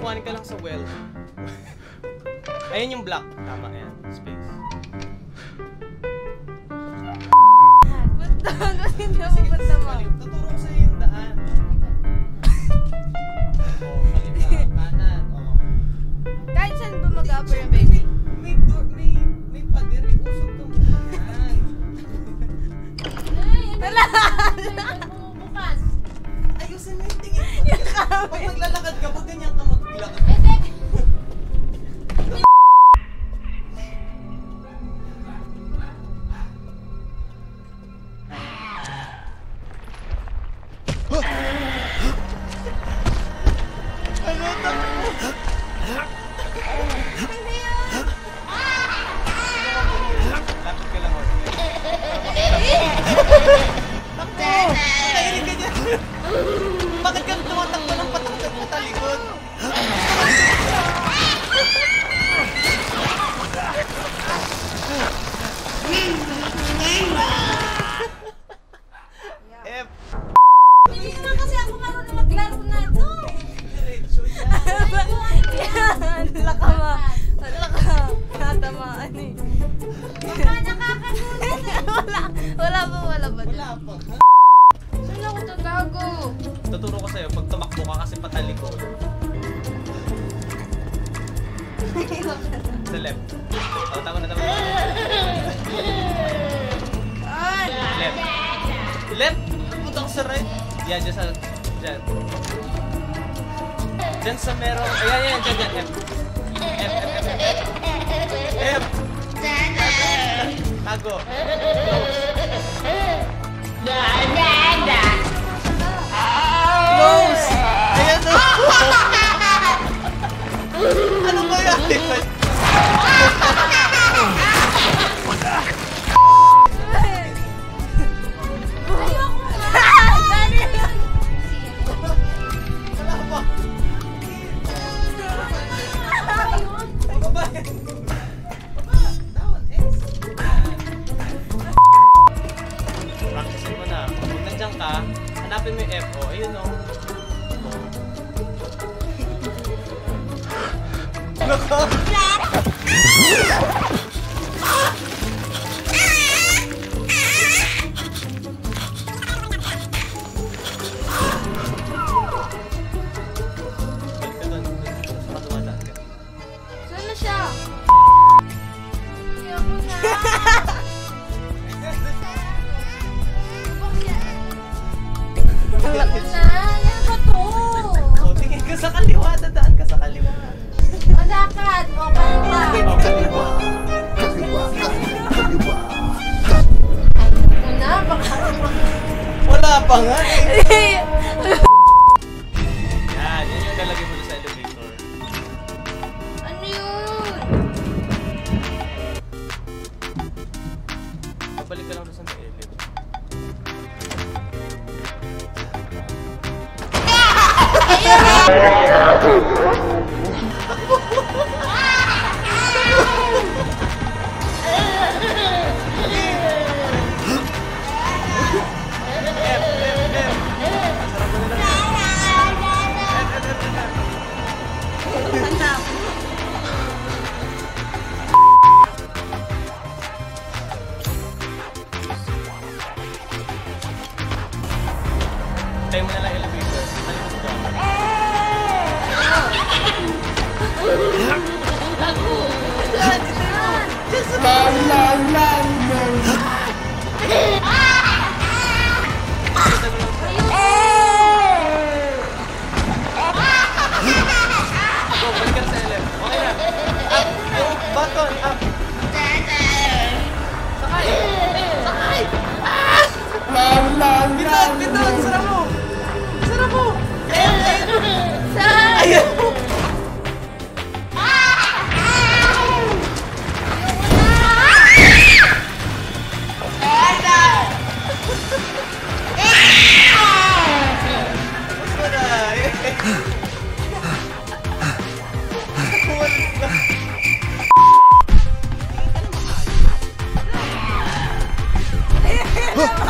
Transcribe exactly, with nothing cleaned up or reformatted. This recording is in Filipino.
kumain ka lang sa well. Ayun yung block. Tama yan. Space. Kasi hindi ako basta mo. Tuturo ko sa'yo yung daan. Oh, kaliwa, kanan. Oh. Kahit saan ba mag-upper yung baby? May door, may, may pader. Usog ka muna yan. Wala! Bukas. Ayusin mo yung tingin mo. Pag maglalakad ka, pag ganyan ka maglakad. Bakit ka tumatakbo ng patakbo mo talikod? F. Hindi naman kasi ako marunong maglaro na ito. Diretso yan. Yan! Laka ma. Laka. Natamaan eh. Baka nakakagulat. Wala. Wala ba? Wala ba? Wala pa. Saan ako tagago? Tuturo ko sa'yo, pag tumakbo ka kasi patalikod. Sa left. Oh, tama na, tama na. Left. Left! Punta ko sa right. Yan, dyan sa... Dyan. Dyan sa merong... Ayan, yan, dyan, dyan. F. F, F, F, F. F. Tago. Close. Close! Ayan o! Ano ba yan? Practicein mo na. Kung nandiyan ka, hanapin mo yung F O. Ayun o. Nako! Balik ka doon. Sa katuwa dati. Saan na siya? Ayoko na. Wala. Ayoko na. Yan ba to? O, tingin ka sa kaliwa. Dadaan ka sa kaliwa. O lakad. O kaliwa. Kaliwa. Kaliwa. Kaliwa. Una, baka. Wala pa nga eh. Yan, yan yung lalagay mo sa elevator. Ano yun? Babalik ka lang doon sa may elevator. Tayo mo na lang elevator. Talikod ka. Go, balik ka na sa ele. Okay na. Up. Yung button. Up. Sakay. Sakay. Biton, biton. Sara mo. Sara mo. Ayan. Huh?